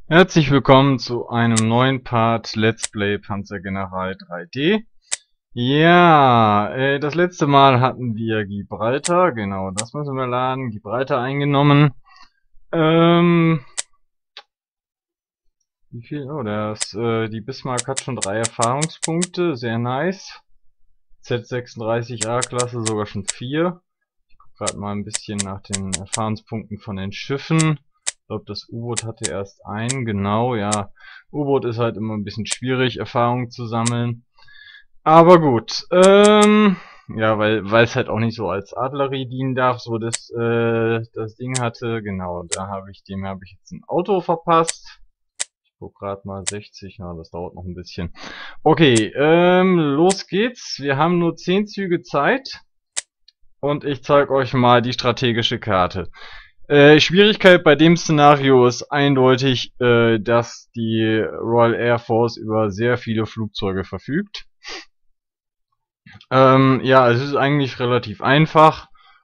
Herzlich willkommen zu einem neuen Part Let's Play Panzergeneral 3D. Ja, das letzte Mal hatten wir Gibraltar, genau, das müssen wir laden, Gibraltar eingenommen. Wie viel? Oh, die Bismarck hat schon 3 Erfahrungspunkte, sehr nice. Z36 A-Klasse sogar schon 4. Ich gucke gerade mal ein bisschen nach den Erfahrungspunkten von den Schiffen. Ich glaube, das U-Boot hatte erst einen, genau, ja. U-Boot ist halt immer ein bisschen schwierig, Erfahrung zu sammeln. Aber gut, ja, weil es halt auch nicht so als Artillerie dienen darf, so das Ding hatte, genau, dem habe ich jetzt ein Auto verpasst. Ich guck gerade mal 60, na, das dauert noch ein bisschen. Okay, los geht's. Wir haben nur 10 Züge Zeit und ich zeige euch mal die strategische Karte. Schwierigkeit bei dem Szenario ist eindeutig, dass die Royal Air Force über sehr viele Flugzeuge verfügt. Ja, es ist eigentlich relativ einfach.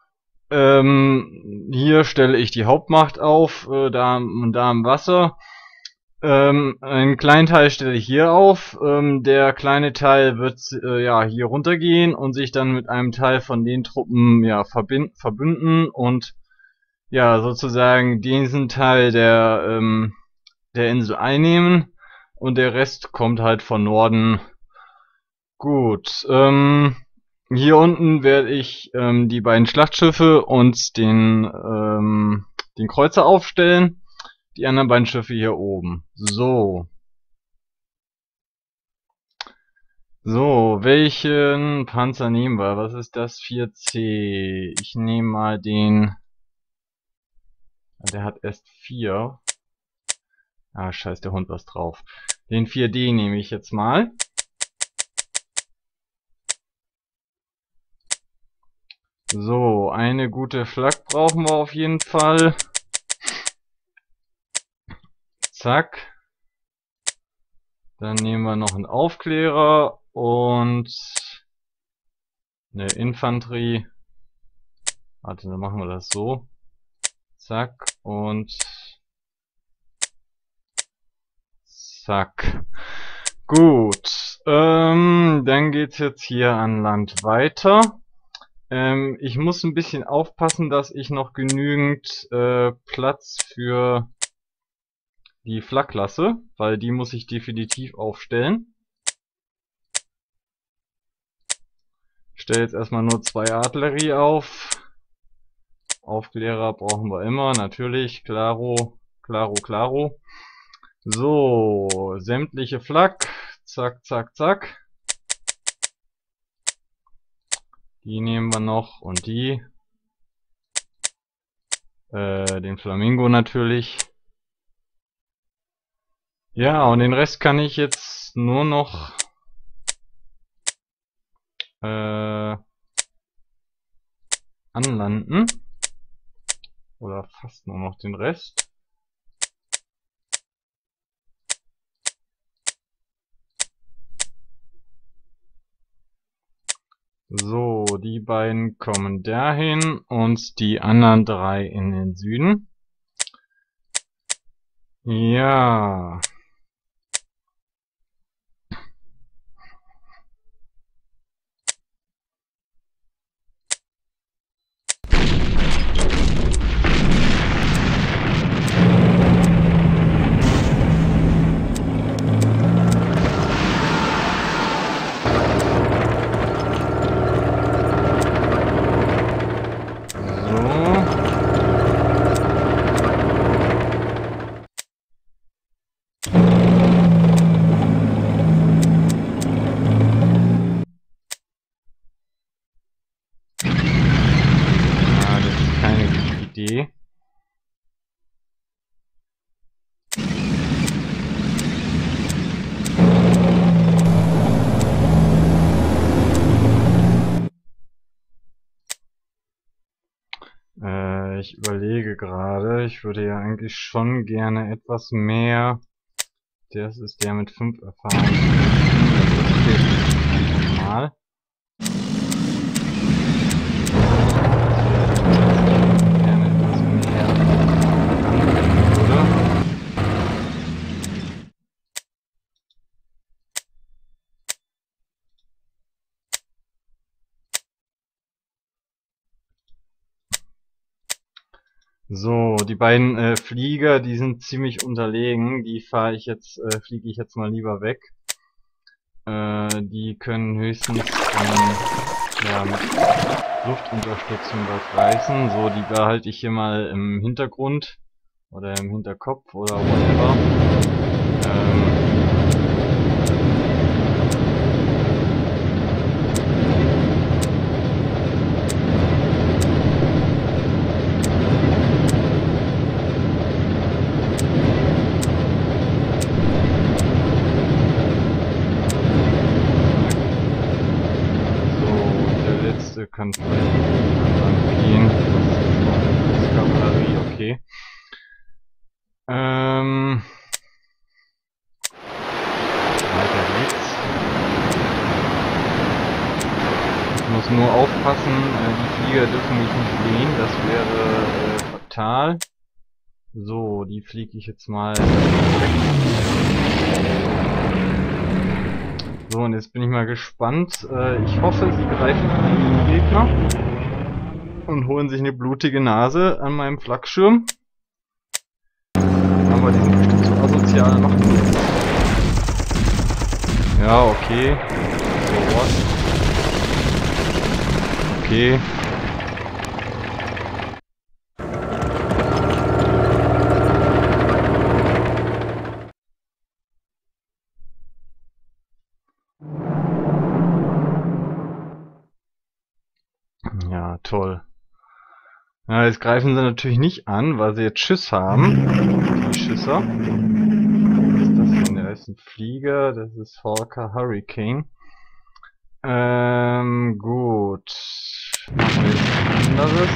Hier stelle ich die Hauptmacht auf, da und da im Wasser. Einen kleinen Teil stelle ich hier auf. Der kleine Teil wird ja hier runtergehen und sich dann mit einem Teil von den Truppen ja verbünden und ja sozusagen diesen Teil der Insel einnehmen und der Rest kommt halt von Norden. Gut, hier unten werde ich die beiden Schlachtschiffe und den Kreuzer aufstellen. Die anderen beiden Schiffe hier oben. So. So, welchen Panzer nehmen wir? Was ist das? 4C. Ich nehme mal den... Der hat erst 4. Ah, scheiß, der Hund was drauf. Den 4D nehme ich jetzt mal. So, eine gute Flak brauchen wir auf jeden Fall. Zack. Dann nehmen wir noch einen Aufklärer und eine Infanterie. Warte, dann machen wir das so. Zack und zack. Gut. Dann geht's jetzt hier an Land weiter. Ich muss ein bisschen aufpassen, dass ich noch genügend Platz für die Flak lasse, weil die muss ich definitiv aufstellen. Ich stelle jetzt erstmal nur 2 Artillerie auf. Aufklärer brauchen wir immer, natürlich, claro, claro, claro. So, sämtliche Flak, zack, zack, zack. Die nehmen wir noch und die. Den Flamingo natürlich. Ja, und den Rest kann ich jetzt nur noch anlanden. Oder fast nur noch den Rest. So, die beiden kommen dahin und die anderen 3 in den Süden. Ja. Idee. Ich überlege gerade, ich würde ja eigentlich schon gerne etwas mehr. Das ist der mit 5 Erfahrungen. Normal. Gerne etwas mehr. So, die beiden Flieger, die sind ziemlich unterlegen. Die fliege ich jetzt mal lieber weg. Die können höchstens ja, mit Luftunterstützung was reißen. So, die behalte ich hier mal im Hintergrund oder im Hinterkopf oder whatever. Kann vielleicht gehen. Das ist Kavallerie, okay. Weiter geht's. Ich muss nur aufpassen, die Flieger dürfen mich nicht sehen, das wäre fatal. So, die fliege ich jetzt mal weg. So, und jetzt bin ich mal gespannt. Ich hoffe, sie greifen an, die Gegner, und holen sich eine blutige Nase an meinem Flakschirm. Aber die sind bestimmt so asozial noch nicht. Ja, okay. So, what? Okay. Ja, toll. Ja, jetzt greifen sie natürlich nicht an, weil sie jetzt Schiss haben. Die Schisser. Was ist das denn? Der ist ein Flieger, das ist Hawker Hurricane. Gut. Machen wir jetzt was anderes.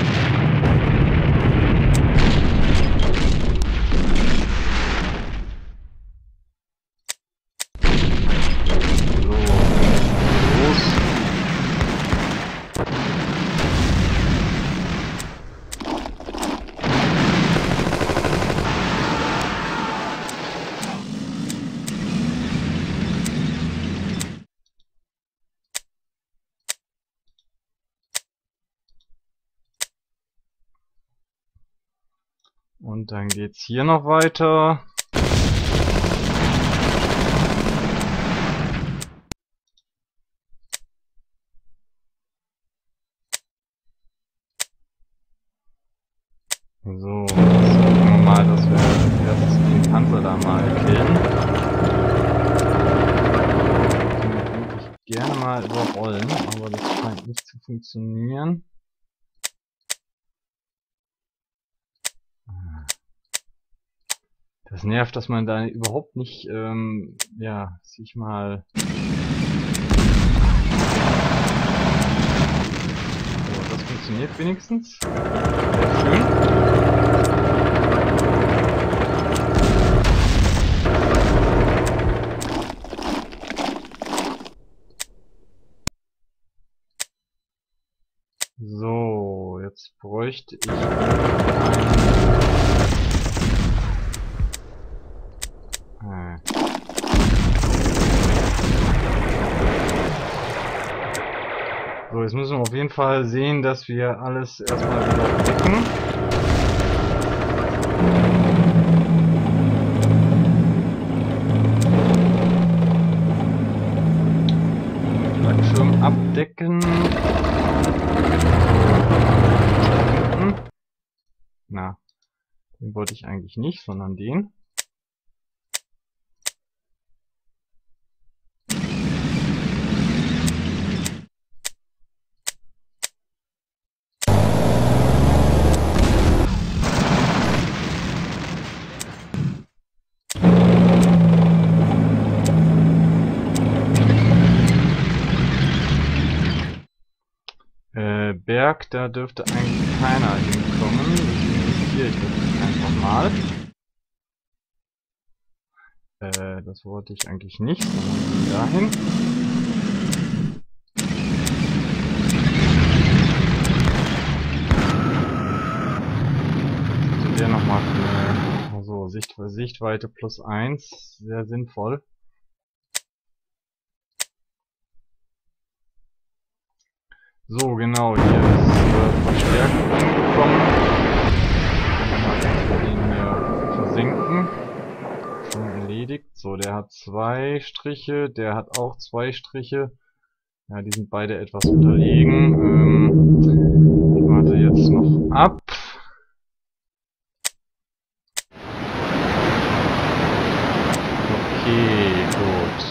Und dann geht's hier noch weiter. So, jetzt gucken wir mal, dass wir als erstes den Panzer da mal killen. Den würde ich gerne mal überrollen, aber das scheint nicht zu funktionieren. Das nervt, dass man da überhaupt nicht, ja, sich mal... So, das funktioniert wenigstens. Sehr schön. So, jetzt bräuchte ich So, jetzt müssen wir auf jeden Fall sehen, dass wir alles erstmal wieder decken. Flakschirm abdecken. Na, den wollte ich eigentlich nicht, sondern den. Berg, da dürfte eigentlich keiner hinkommen, deswegen riskiere ich das jetzt einfach mal. Das wollte ich eigentlich nicht, sondern dahin. Der nochmal für, also Sichtweite +1, sehr sinnvoll. So, genau, hier ist Verstärkung gekommen. Den hier versenken. Schon erledigt. So, der hat 2 Striche, der hat auch 2 Striche. Ja, die sind beide etwas unterlegen. Ich warte jetzt noch ab. Okay, gut.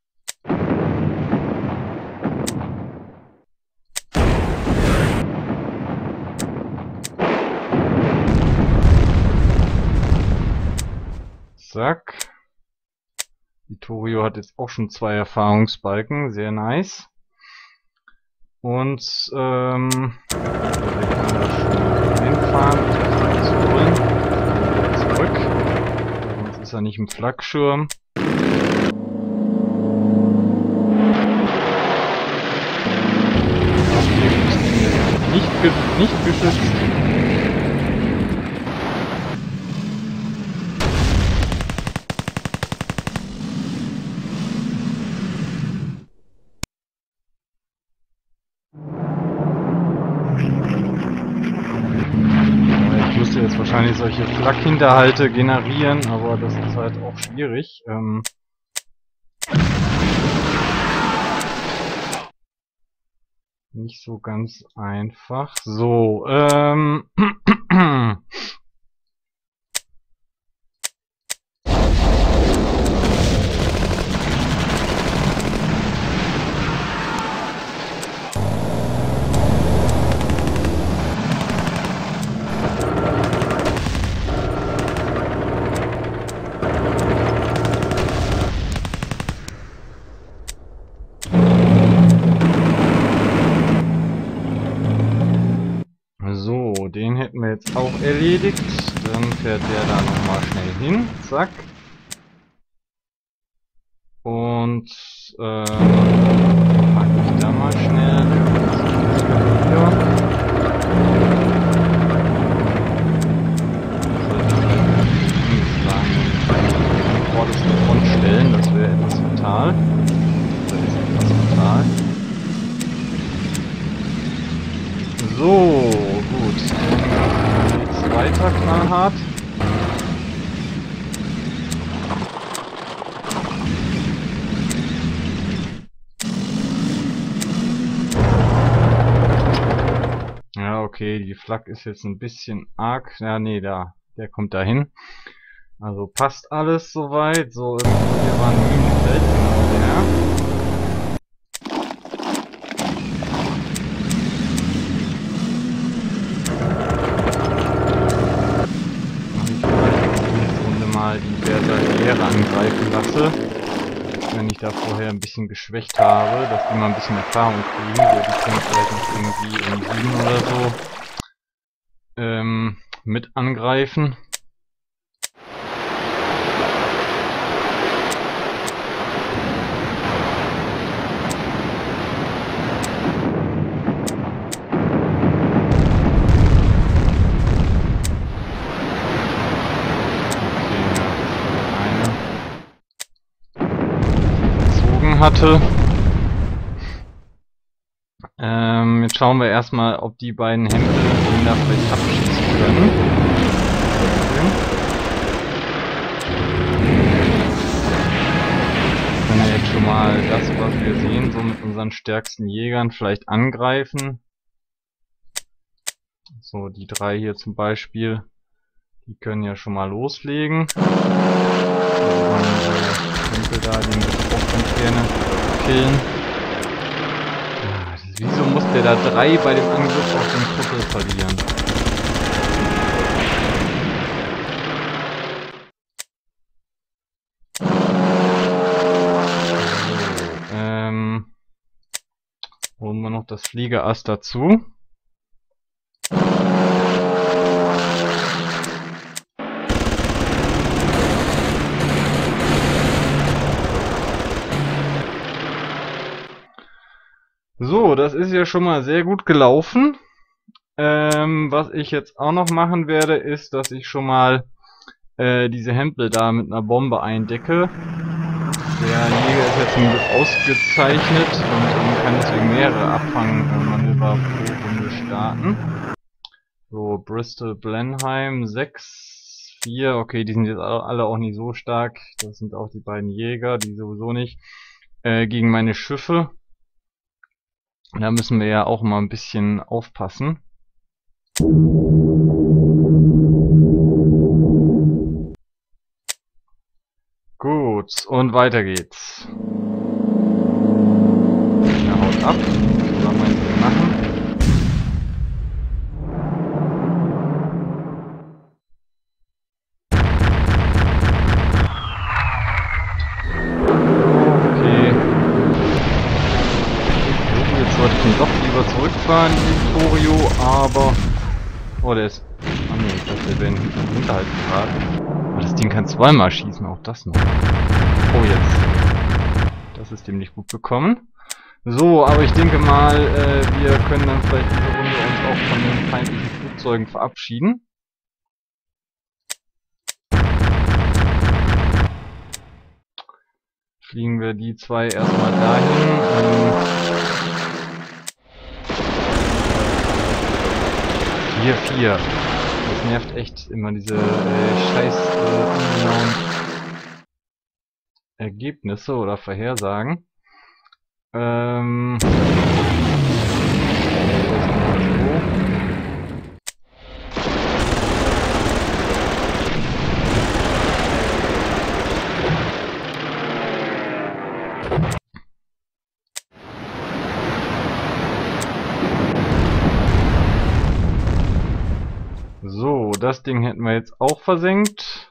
Zack. Vittorio hat jetzt auch schon 2 Erfahrungsbalken, sehr nice. Und wir können da schon hinfahren, zu holen. Zurück. Sonst ist er nicht im Flakschirm. Nicht geschützt. Ich müsste jetzt wahrscheinlich solche Flak-Hinterhalte generieren, aber das ist halt auch schwierig. Nicht so ganz einfach. So, den hätten wir jetzt auch erledigt. Dann fährt der da nochmal schnell hin. Zack. Und pack ich da mal schnell. Vorderste Front stellen, das wäre etwas fatal. Das ist etwas fatal. So, gut. Dann geht's weiter, knallhart. Ja, okay, die Flak ist jetzt ein bisschen arg. Ja, nee, der kommt dahin. Also passt alles soweit. So, hier war ein Minenfeld. Ja. Die Berserker angreifen lasse, wenn ich da vorher ein bisschen geschwächt habe, dass die mal ein bisschen Erfahrung kriegen, so die können vielleicht noch irgendwie im 7 oder so mit angreifen. Hatte. Jetzt schauen wir erstmal, ob die beiden Hemden ihn da vielleicht abschießen können. Wir können ja jetzt schon mal das, was wir sehen, so mit unseren stärksten Jägern vielleicht angreifen. So, die 3 hier zum Beispiel, die können ja schon mal loslegen. Da, den würde ich auch ganz gerne killen. Wieso muss der da 3 bei dem Angriff auf den Kuppel verlieren? Holen wir noch das Fliegerass dazu. So, das ist ja schon mal sehr gut gelaufen. Was ich jetzt auch noch machen werde, ist, dass ich schon mal diese Hempel da mit einer Bombe eindecke. Der Jäger ist jetzt ein ausgezeichnet und kann deswegen mehrere Abfangmanöver pro Runde starten. So, Bristol Blenheim 6, 4. Okay, die sind jetzt alle auch nicht so stark. Das sind auch die beiden Jäger, die sowieso nicht. Gegen meine Schiffe. Da müssen wir ja auch mal ein bisschen aufpassen. Gut, und weiter geht's. Ja, haut ab. Was meinst du, wir machen? Sollte ich ihn doch lieber zurückfahren, Victorio, aber... Oh, der ist... Ah ne, ich dachte, der wäre in den Hinterhalt geraten. Aber das Ding kann zweimal schießen, auch das noch. Oh, jetzt. Das ist dem nicht gut bekommen. So, aber ich denke mal, wir können dann vielleicht diese Runde uns auch von den feindlichen Flugzeugen verabschieden. Fliegen wir die zwei erstmal dahin. 4-4. Das nervt echt immer, diese scheiß ungenauen Ergebnisse oder Vorhersagen. So, das Ding hätten wir jetzt auch versenkt.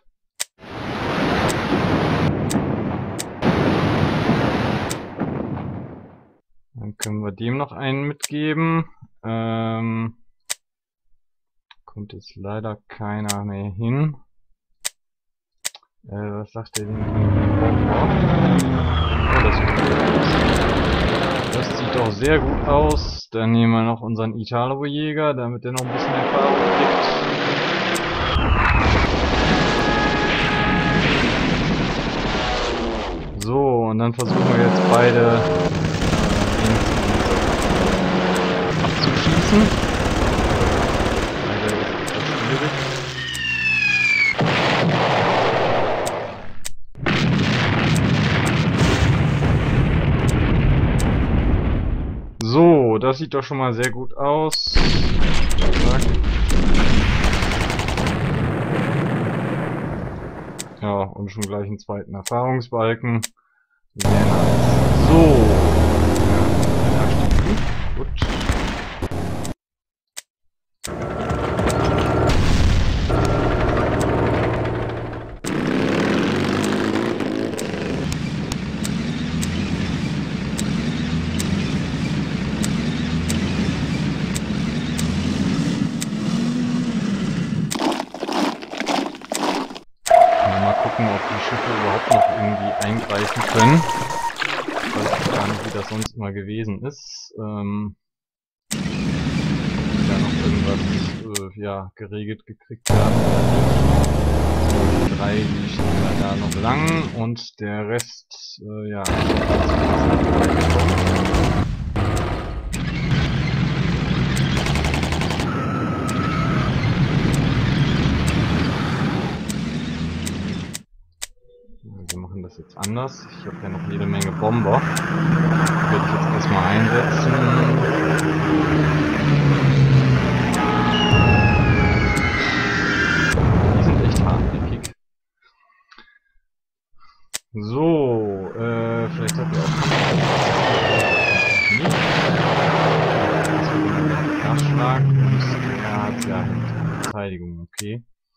Dann können wir dem noch einen mitgeben. Kommt jetzt leider keiner mehr hin. Was sagt der denn? Oh, das sieht doch sehr gut aus. Dann nehmen wir noch unseren Italo-Jäger, damit der noch ein bisschen Erfahrung kriegt. So, und dann versuchen wir jetzt beide abzuschießen. Leider ist das schwierig. So, das sieht doch schon mal sehr gut aus. Ja, und schon gleich einen zweiten Erfahrungsbalken. Sehr nice. So. Ja, gut. Ob die Schiffe überhaupt noch irgendwie eingreifen können. Ich weiß auch gar nicht, wie das sonst immer gewesen ist. Ob die da noch irgendwas ja, geregelt gekriegt haben. Die drei, die stehen da noch lang und der Rest, ja, wir machen das jetzt anders. Ich habe ja noch jede Menge Bomber. Die werde ich jetzt erstmal einsetzen. Die sind echt hartnäckig. So, vielleicht hat er auch nicht. Nachschlag und er hat ja Verteidigung, okay.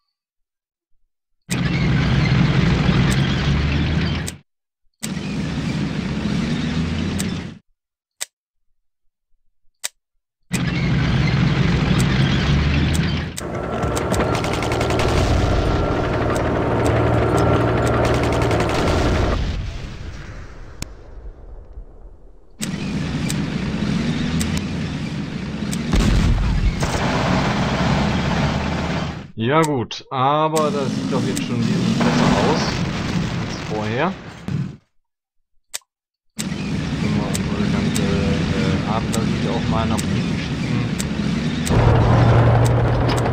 Ja gut, aber das sieht doch jetzt schon wesentlich besser aus als vorher. Können wir unsere ganze Adler auch mal nach unten schicken.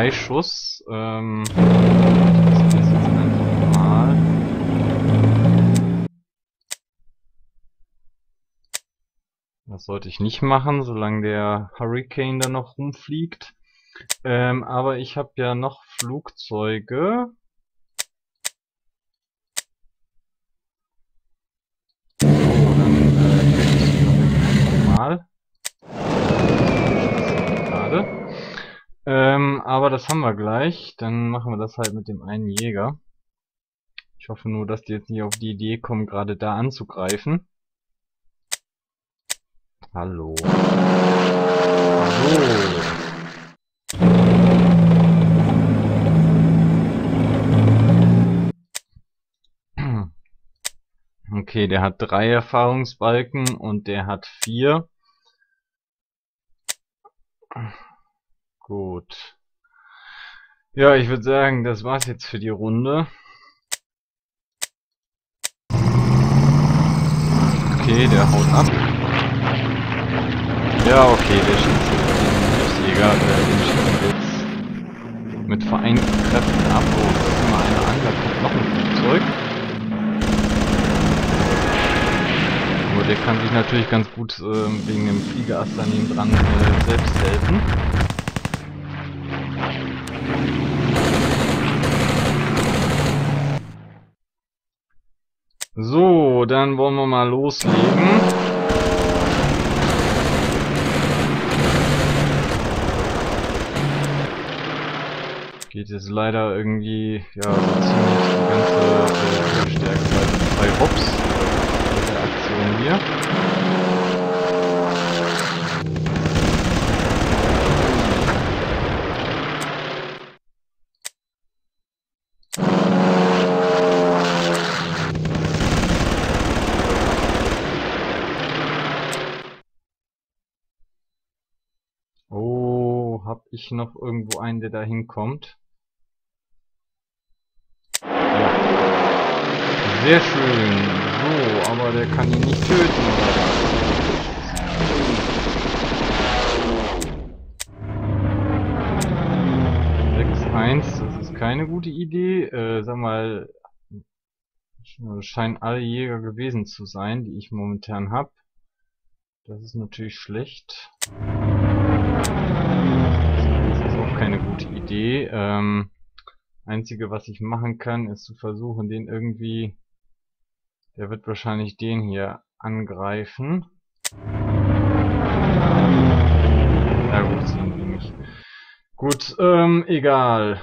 3 Schuss. Ich teste es jetzt einfach mal. Das sollte ich nicht machen, solange der Hurricane da noch rumfliegt. Aber ich habe ja noch Flugzeuge. So, dann mal. Gerade. Aber das haben wir gleich. Dann machen wir das halt mit dem einen Jäger. Ich hoffe nur, dass die jetzt nicht auf die Idee kommen, gerade da anzugreifen. Hallo. So. Okay, der hat 3 Erfahrungsbalken und der hat 4. Gut. Ja, ich würde sagen, das war's jetzt für die Runde. Okay, der haut ab. Ja, okay, der schießt den Jäger, den schießt jetzt mit vereinten Kräften ab. Oh, das ist immer einer an, da kommt noch ein Flugzeug. Aber der kann sich natürlich ganz gut wegen dem Fliegerast daneben dran selbst helfen. So, dann wollen wir mal loslegen. Geht jetzt leider irgendwie, ja, so ziemlich die ganze Stärke bei Hops mit der Aktion hier. Oh, hab ich noch irgendwo einen, der da hinkommt? Ja. Sehr schön. So, aber der kann ihn nicht töten. 6-1, das ist keine gute Idee. Sag mal, scheinen alle Jäger gewesen zu sein, die ich momentan habe. Das ist natürlich schlecht. Das ist auch keine gute Idee. Einzige, was ich machen kann, ist zu versuchen, den irgendwie... Der wird wahrscheinlich den hier angreifen. Ja gut, sehen wir nicht. Gut, egal.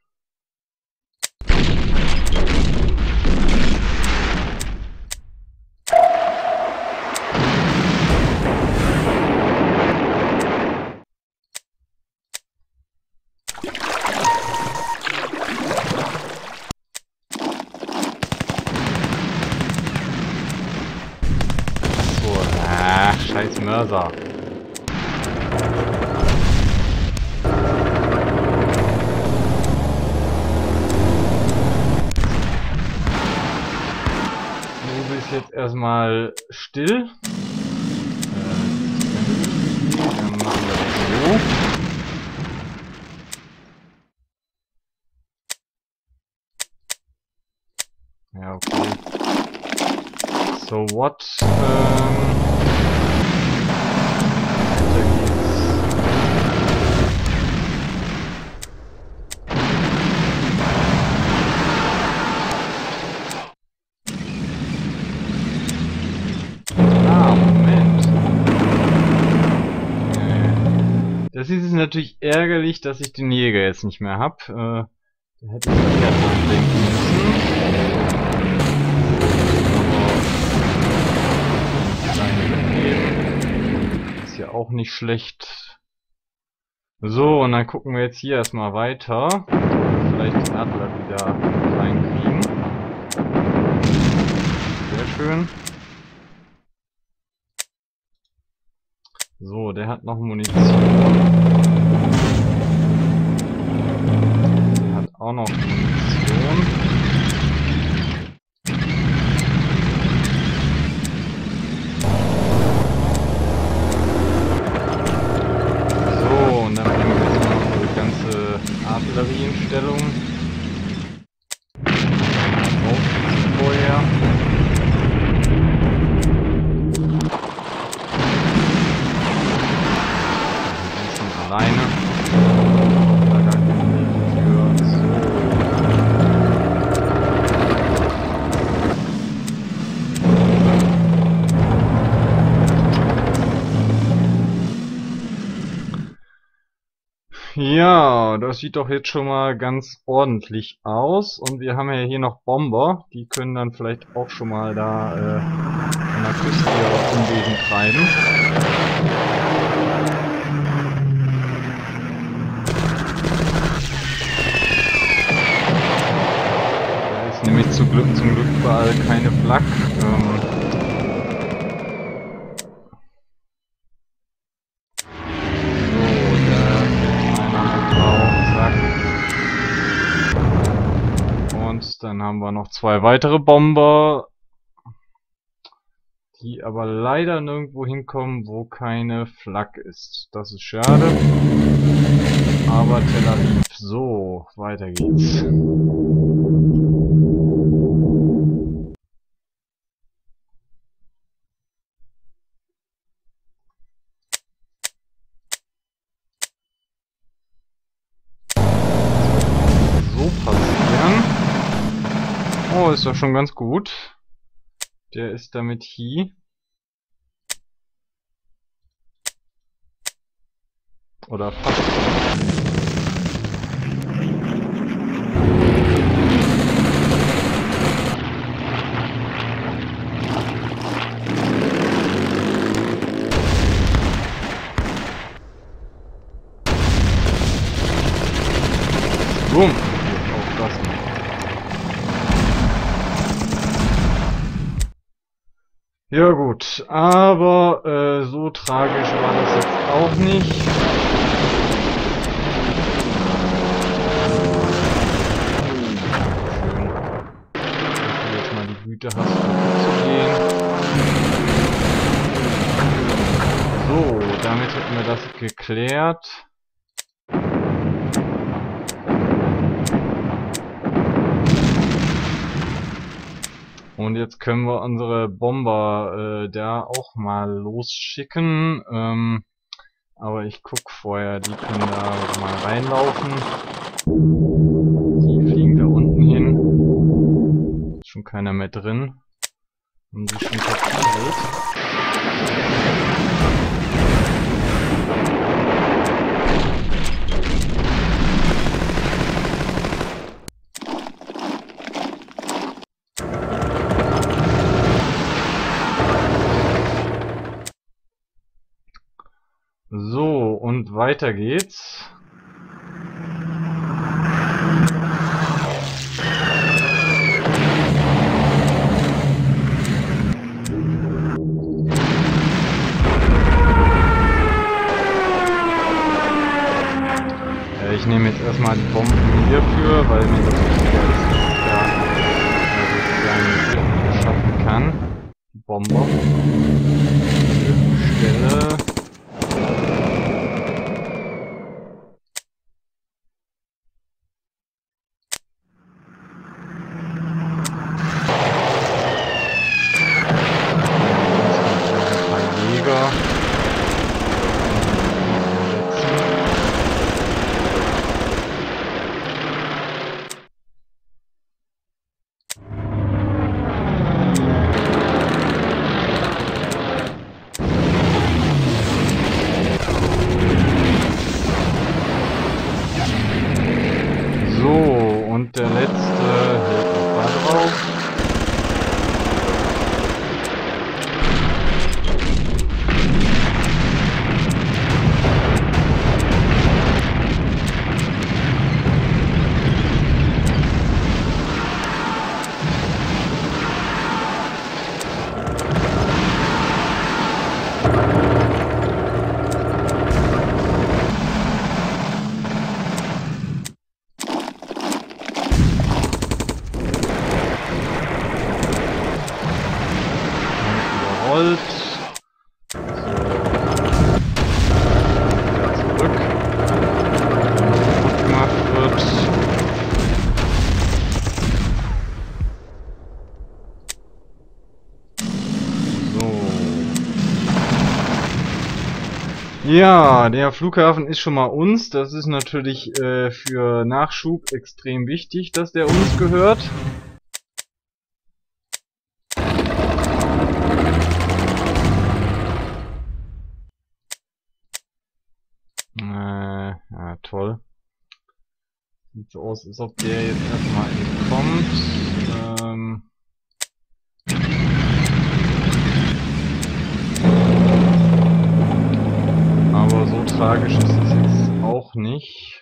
Scheiß Mörser. Du bist jetzt erstmal still. Dann machen wir das so. Ja, okay. So what? Das ist natürlich ärgerlich, dass ich den Jäger jetzt nicht mehr habe. Da hätte ich verkehrt nachdenken müssen. Ist ja auch nicht schlecht. So, und dann gucken wir jetzt hier erstmal weiter. Vielleicht den Adler wieder reinkriegen. Sehr schön. So, der hat noch Munition. Der hat auch noch Munition. So, und dann bringen wir jetzt noch unsere ganze Art Ja, das sieht doch jetzt schon mal ganz ordentlich aus. Und wir haben ja hier noch Bomber. Die können dann vielleicht auch schon mal da an der Küste ihre Unwesen treiben. Da ist nämlich zum Glück überall keine Flak. Dann haben wir noch 2 weitere Bomber, die aber leider nirgendwo hinkommen, wo keine Flak ist. Das ist schade. Aber Tel Aviv. So, weiter geht's. So passieren. Oh, ist doch schon ganz gut. Der ist damit hier. Oder fast. Boom. Aufpassen. Ja gut, aber so tragisch war das jetzt auch nicht. Güte hast, zu gehen. So, damit hätten wir das geklärt. Und jetzt können wir unsere Bomber da auch mal losschicken. Aber ich guck vorher, die können da mal reinlaufen. Die fliegen da unten hin. Ist schon keiner mehr drin. Haben sie schon kapiert. So, und weiter geht's. Ich nehme jetzt erstmal die Bomben hierfür, weil mir das wichtiger ist, dass ich da schaffen kann. Die Bomber. Stelle. Der letzte hält auch da drauf. Holz. So. Wieder zurück. Gut gemacht wird. So. Ja, der Flughafen ist schon mal uns. Das ist natürlich für Nachschub extrem wichtig, dass der uns gehört. Ja, toll. Sieht so aus, als ob der jetzt erstmal entkommt. Aber so tragisch ist es jetzt auch nicht.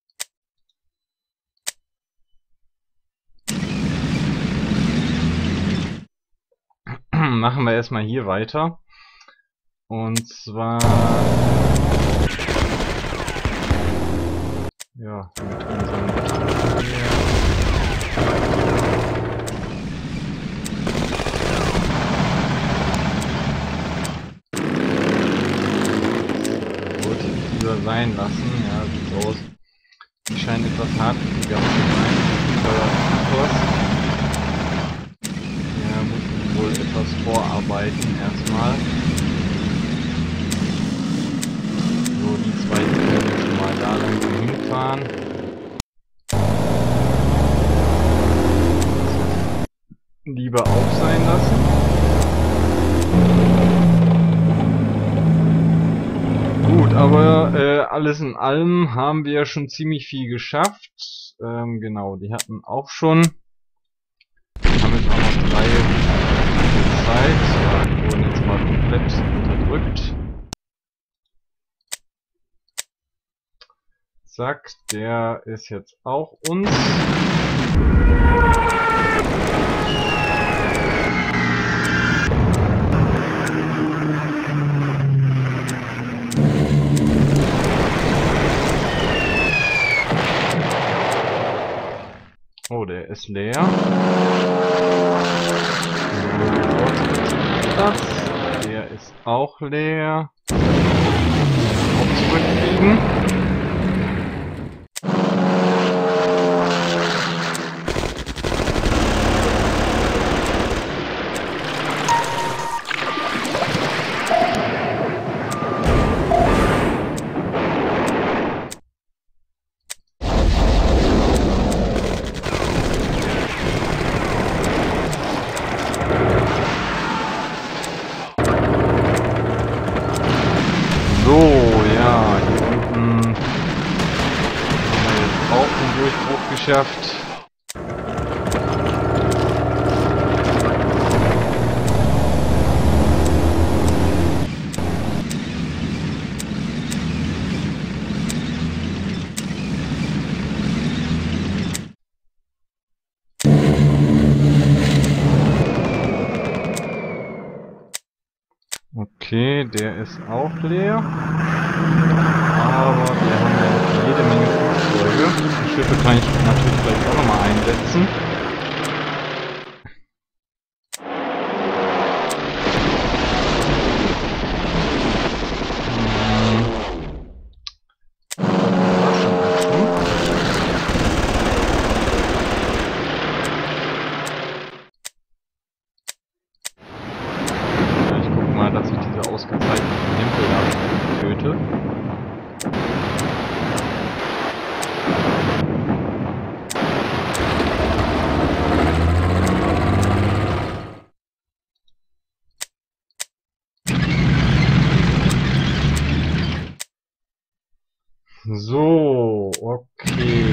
Machen wir erstmal hier weiter. Und zwar ja, mit unserem wollte ich lieber sein lassen. Ja, sieht so aus. Die scheinen etwas hartnäckiger zu sein. Ja, muss ich wohl etwas vorarbeiten erstmal. So, die zwei können schon mal da langsam hinfahren. Lieber auf sein lassen. Gut, aber alles in allem haben wir ja schon ziemlich viel geschafft. Genau, die hatten auch schon. Haben jetzt auch noch 3 Zeit. Ja, die wurden jetzt mal komplett unterdrückt. Zack, der ist jetzt auch uns. Oh, der ist leer. Der ist auch leer. Auch zurückfliegen. So, ja, hier unten haben wir jetzt auch den Durchbruch geschafft. Okay, der ist auch leer. Aber wir haben ja noch jede Menge Flugzeuge. Die Schiffe kann ich natürlich gleich auch nochmal einsetzen. Dass ich diese ausgezeichneten Tempel da töte. So, okay.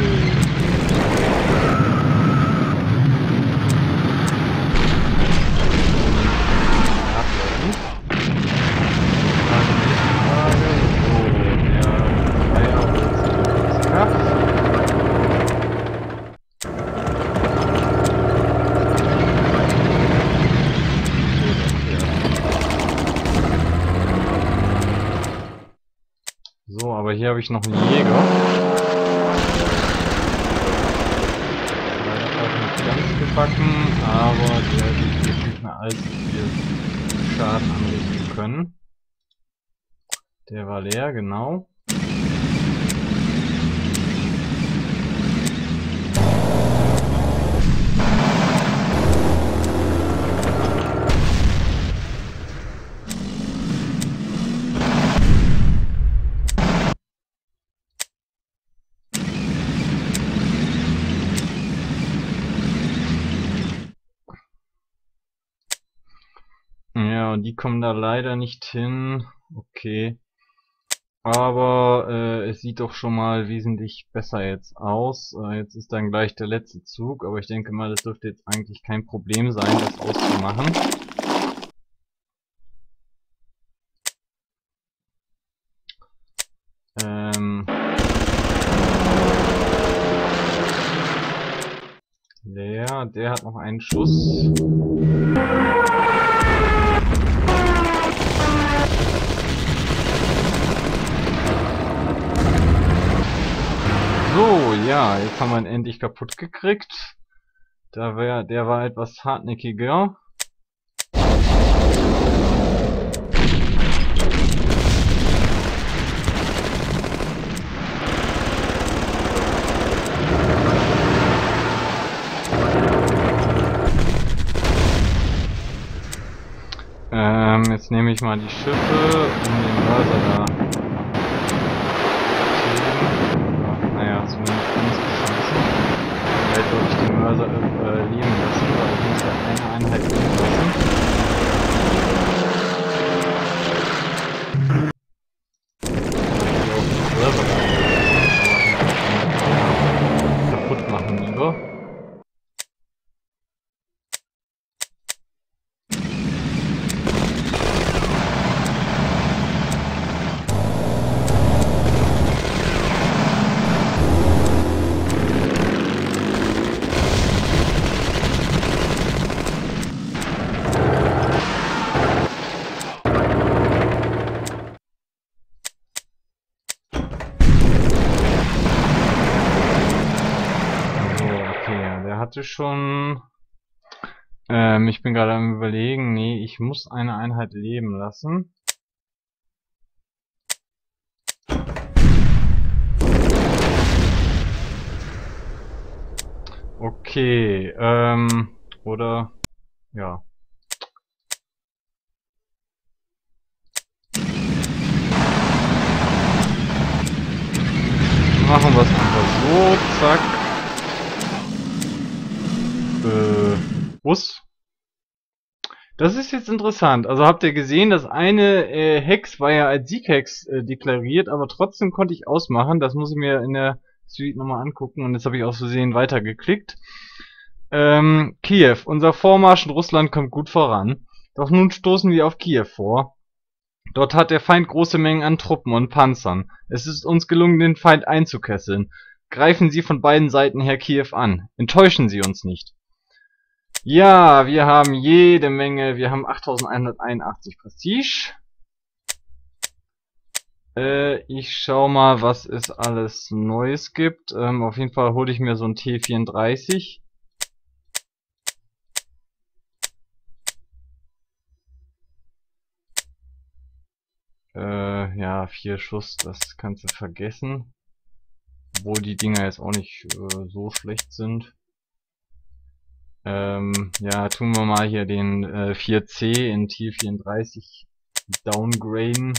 So, aber hier habe ich noch einen Jäger. Leider auch nicht ganz gebacken, aber der wird jetzt nicht mehr allzu viel Schaden anrichten können. Der war leer, genau. Ja, und die kommen da leider nicht hin. Okay. Aber es sieht doch schon mal wesentlich besser jetzt aus. Jetzt ist dann gleich der letzte Zug, aber ich denke mal, das dürfte jetzt eigentlich kein Problem sein, das auszumachen. Der hat noch einen Schuss. So, ja, jetzt haben wir ihn endlich kaputt gekriegt. Der war etwas hartnäckiger. Jetzt nehme ich mal die Schiffe, um den Mörser da zu heben. Naja, zumindest ganz bescheißen. Vielleicht sollte ich den Mörser leben lassen, weil ich muss ja eine Einheit leben lassen. Kaputt machen lieber. Hatte schon. Ich bin gerade am Überlegen, nee, ich muss eine Einheit leben lassen. Okay, oder, ja. Machen wir es einfach so, zack. Bus. Das ist jetzt interessant. Also habt ihr gesehen, das eine Hex war ja als Sieghex deklariert, aber trotzdem konnte ich ausmachen. Das muss ich mir in der Suite nochmal angucken und jetzt habe ich aus Versehen weitergeklickt. Kiew. Unser Vormarsch in Russland kommt gut voran. Doch nun stoßen wir auf Kiew vor. Dort hat der Feind große Mengen an Truppen und Panzern. Es ist uns gelungen, den Feind einzukesseln. Greifen Sie von beiden Seiten her Kiew an. Enttäuschen Sie uns nicht. Ja, wir haben jede Menge. Wir haben 8181 Prestige. Ich schau mal, was es alles Neues gibt. Auf jeden Fall hole ich mir so ein T34. Ja, 4 Schuss, das kannst du vergessen. Obwohl die Dinger jetzt auch nicht so schlecht sind. Ja, tun wir mal hier den 4C in T34 downgraden.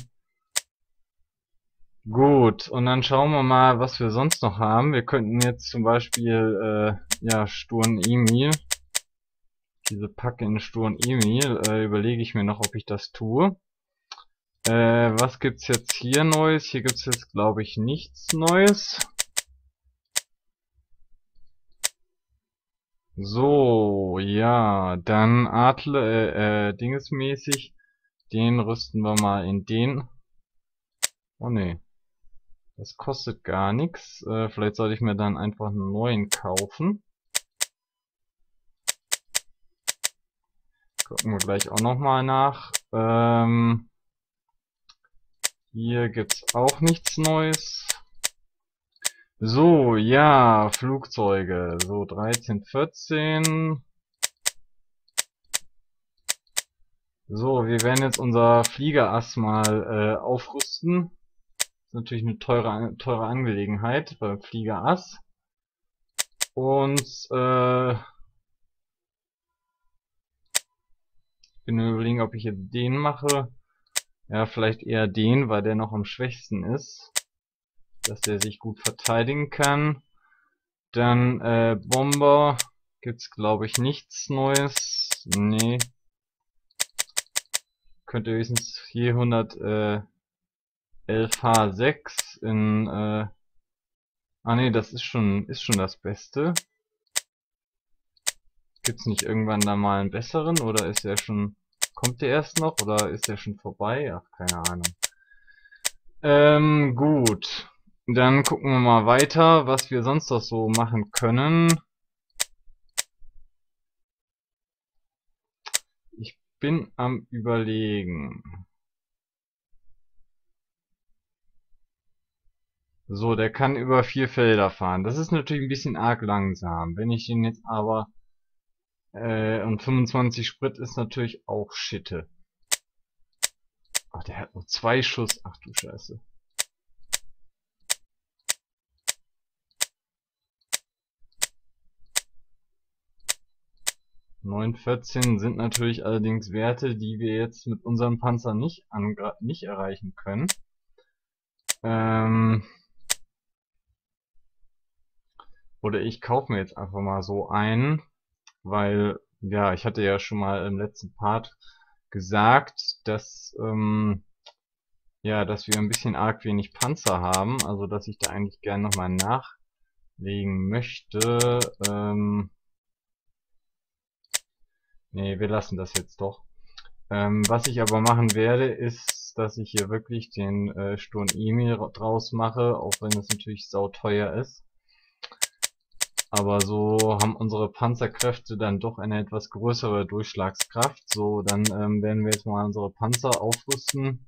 Gut, und dann schauen wir mal, was wir sonst noch haben. Wir könnten jetzt zum Beispiel, ja, Sturm Emil. Diese Packe in Sturm Emil, überlege ich mir noch, ob ich das tue. Was gibt's jetzt hier Neues? Hier gibt's jetzt, glaube ich, nichts Neues. So, ja, dann Adler, dingesmäßig, den rüsten wir mal in den. Oh ne, das kostet gar nichts. Vielleicht sollte ich mir dann einfach einen neuen kaufen. Gucken wir gleich auch nochmal nach. Hier gibt's auch nichts Neues. So, ja, Flugzeuge. So, 13, 14. So, wir werden jetzt unser Fliegerass mal aufrüsten. Das ist natürlich eine teure Angelegenheit beim Fliegerass. Und ich bin mir überlegen, ob ich jetzt den mache. Ja, vielleicht eher den, weil der noch am schwächsten ist. Dass der sich gut verteidigen kann. Dann Bomber. Gibt's glaube ich nichts Neues. Nee. Könnte höchstens hier 100 11H6 in, ah ne, das ist schon das Beste. Gibt's nicht irgendwann da mal einen besseren, oder ist der schon, kommt der erst noch, oder ist der schon vorbei? Ach, keine Ahnung. Gut. Dann gucken wir mal weiter, was wir sonst noch so machen können. Ich bin am Überlegen. So, der kann über 4 Felder fahren. Das ist natürlich ein bisschen arg langsam. Wenn ich den jetzt aber... und 25 Sprit ist natürlich auch Schitte. Ach, der hat nur 2 Schuss. Ach du Scheiße. 9,14 sind natürlich allerdings Werte, die wir jetzt mit unserem Panzer nicht erreichen können. Oder ich kaufe mir jetzt einfach mal so einen, weil, ja, ich hatte ja schon mal im letzten Part gesagt, dass, ja, dass wir ein bisschen arg wenig Panzer haben, also dass ich da eigentlich gerne nochmal nachlegen möchte. Nee, wir lassen das jetzt doch. Was ich aber machen werde, ist, dass ich hier wirklich den Sturm Emil draus mache, auch wenn es natürlich sauteuer ist. Aber so haben unsere Panzerkräfte dann doch eine etwas größere Durchschlagskraft. So, dann werden wir jetzt mal unsere Panzer aufrüsten.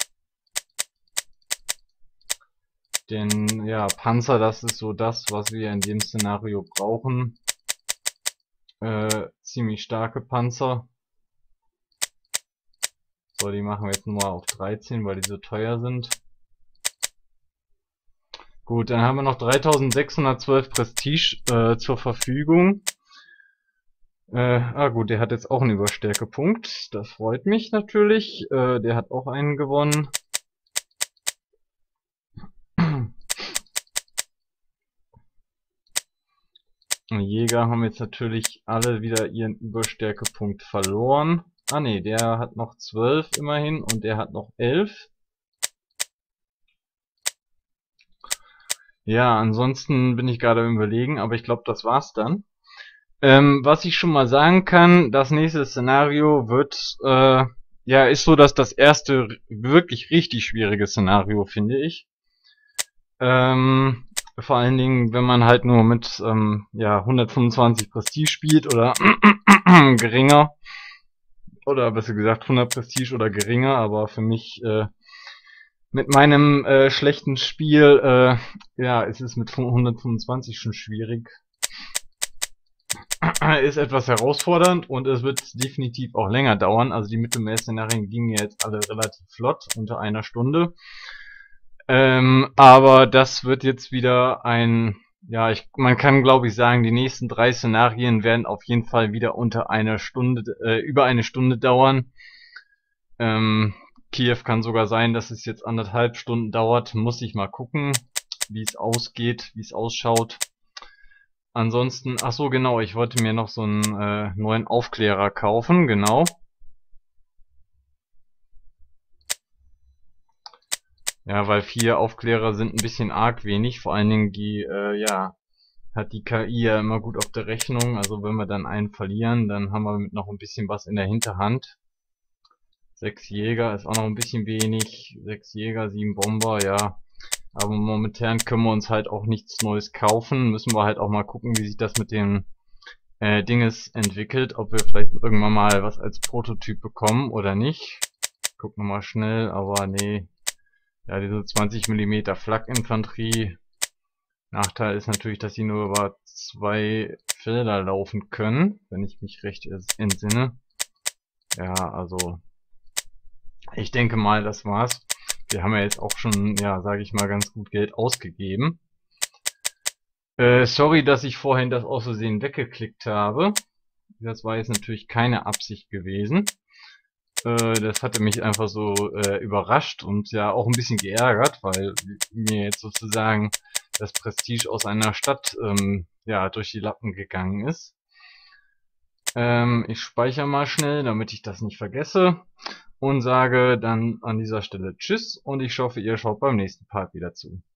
Denn ja, Panzer, das ist so das, was wir in dem Szenario brauchen. Ziemlich starke Panzer. So, die machen wir jetzt nur auf 13, weil die so teuer sind. Gut, dann haben wir noch 3612 Prestige zur Verfügung. Gut, der hat jetzt auch einen Überstärkepunkt. Das freut mich natürlich. Der hat auch einen gewonnen. Die Jäger haben jetzt natürlich alle wieder ihren Überstärkepunkt verloren. Ah ne, der hat noch 12 immerhin und der hat noch 11. Ja, ansonsten bin ich gerade am Überlegen, aber ich glaube, das war's dann. Was ich schon mal sagen kann, das nächste Szenario wird, ja, ist so, dass das erste wirklich richtig schwierige Szenario, finde ich. Vor allen Dingen, wenn man halt nur mit, ja, 125 Prestige spielt oder geringer. Oder besser gesagt 100 Prestige oder geringer, aber für mich, mit meinem schlechten Spiel, ja, es ist mit 125 schon schwierig. Ist etwas herausfordernd und es wird definitiv auch länger dauern. Also die Mittelmeerszenarien gingen jetzt alle relativ flott, unter einer Stunde. Aber das wird jetzt wieder ein, ja, man kann glaube ich sagen, die nächsten 3 Szenarien werden auf jeden Fall wieder unter einer Stunde, über eine Stunde dauern. Kiew kann sogar sein, dass es jetzt 1,5 Stunden dauert. Muss ich mal gucken, wie es ausgeht, wie es ausschaut. Ansonsten, ach so genau, ich wollte mir noch so einen neuen Aufklärer kaufen, genau. Ja, weil 4 Aufklärer sind ein bisschen arg wenig, vor allen Dingen die, ja, hat die KI ja immer gut auf der Rechnung, also wenn wir dann einen verlieren, dann haben wir mit noch ein bisschen was in der Hinterhand. 6 Jäger ist auch noch ein bisschen wenig, 6 Jäger, 7 Bomber, ja. Aber momentan können wir uns halt auch nichts Neues kaufen, müssen wir halt auch mal gucken, wie sich das mit dem Dinges entwickelt, ob wir vielleicht irgendwann mal was als Prototyp bekommen oder nicht. Gucken wir mal schnell, aber nee. Ja, diese 20 mm Flak-Infanterie. Nachteil ist natürlich, dass sie nur über 2 Felder laufen können, wenn ich mich recht entsinne. Ja, also ich denke mal, das war's. Wir haben ja jetzt auch schon, ja, sage ich mal, ganz gut Geld ausgegeben. Sorry, dass ich vorhin das aus Versehen weggeklickt habe. Das war jetzt natürlich keine Absicht gewesen. Das hatte mich einfach so überrascht und ja auch ein bisschen geärgert, weil mir jetzt sozusagen das Prestige aus einer Stadt ja durch die Lappen gegangen ist. Ich speichere mal schnell, damit ich das nicht vergesse. Und sage dann an dieser Stelle Tschüss und ich hoffe, ihr schaut beim nächsten Part wieder zu.